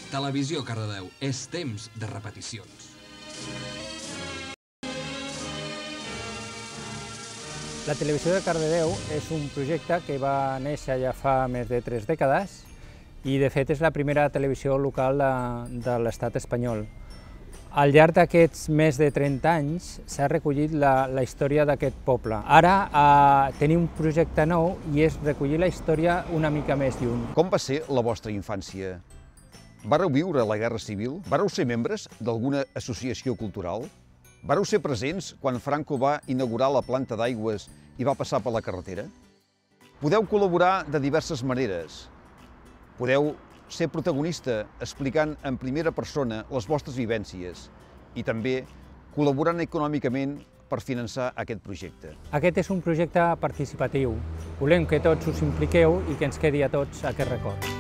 Televisió Cardedeu, és temps de repeticions. La Televisió de Cardedeu és un projecte que va néixer ja fa més de 3 dècades i, de fet, és la primera televisió local de l'estat espanyol. Al llarg d'aquests més de 30 anys s'ha recollit la història d'aquest poble. Ara tenim un projecte nou i és recollir la història una mica més lluny. Com va ser la vostra infància? Vareu viure la Guerra Civil? Vareu ser membres d'alguna associació cultural? Vareu ser presents quan Franco va inaugurar la planta d'aigües i va passar per la carretera? Podeu col·laborar de diverses maneres. Podeu ser protagonista explicant en primera persona les vostres vivències i també col·laborant econòmicament per finançar aquest projecte. Aquest és un projecte participatiu. Volem que tots us impliqueu i que ens quedi a tots aquest record.